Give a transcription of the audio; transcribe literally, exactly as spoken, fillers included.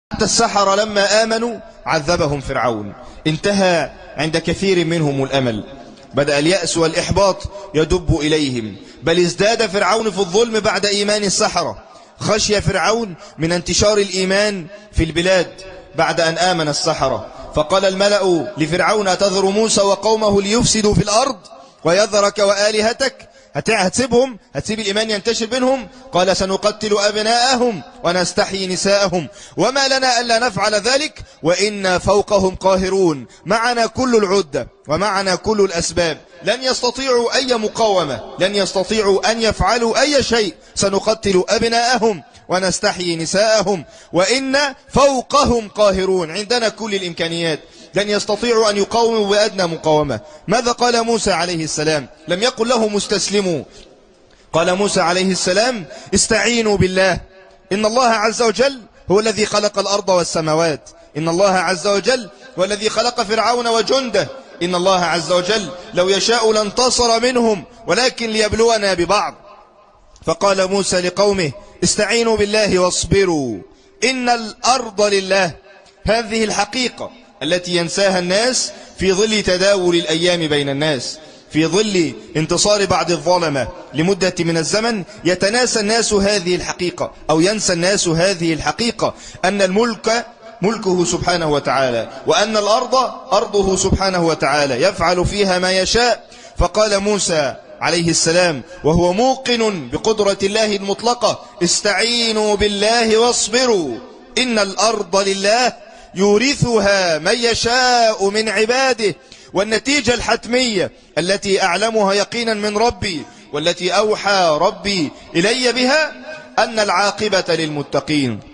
حتى السحرة لما آمنوا عذبهم فرعون. انتهى عند كثير منهم الأمل، بدأ اليأس والإحباط يدب إليهم، بل ازداد فرعون في الظلم بعد إيمان السحرة. خشي فرعون من انتشار الإيمان في البلاد بعد أن آمن السحرة، فقال الملأ لفرعون: أتذر موسى وقومه ليفسدوا في الأرض ويذرك وآلهتك؟ هتسيبهم؟ هتسيب الإيمان ينتشر بينهم؟ قال: سنقتل أبناءهم ونستحيي نساءهم وما لنا ألا نفعل ذلك وإنا فوقهم قاهرون. معنا كل العدة ومعنا كل الأسباب، لن يستطيعوا أي مقاومة، لن يستطيعوا أن يفعلوا أي شيء. سنقتل أبناءهم ونستحيي نساءهم وإنا فوقهم قاهرون. عندنا كل الإمكانيات، لن يستطيعوا أن يقاوموا بأدنى مقاومة. ماذا قال موسى عليه السلام؟ لم يقل له مستسلموا، قال موسى عليه السلام: استعينوا بالله، إن الله عز وجل هو الذي خلق الأرض والسماوات، إن الله عز وجل هو الذي خلق فرعون وجنده، إن الله عز وجل لو يشاء لانتصر منهم ولكن ليبلونا ببعض. فقال موسى لقومه: استعينوا بالله واصبروا إن الأرض لله. هذه الحقيقة التي ينساها الناس في ظل تداول الأيام بين الناس، في ظل انتصار بعض الظلمة لمدة من الزمن، يتناسى الناس هذه الحقيقة، أو ينسى الناس هذه الحقيقة، أن الملك ملكه سبحانه وتعالى، وأن الأرض أرضه سبحانه وتعالى يفعل فيها ما يشاء. فقال موسى عليه السلام وهو موقن بقدرة الله المطلقة: استعينوا بالله واصبروا إن الأرض لله يورثها من يشاء من عباده. والنتيجة الحتمية التي أعلمها يقينا من ربي والتي أوحى ربي إلي بها أن العاقبة للمتقين.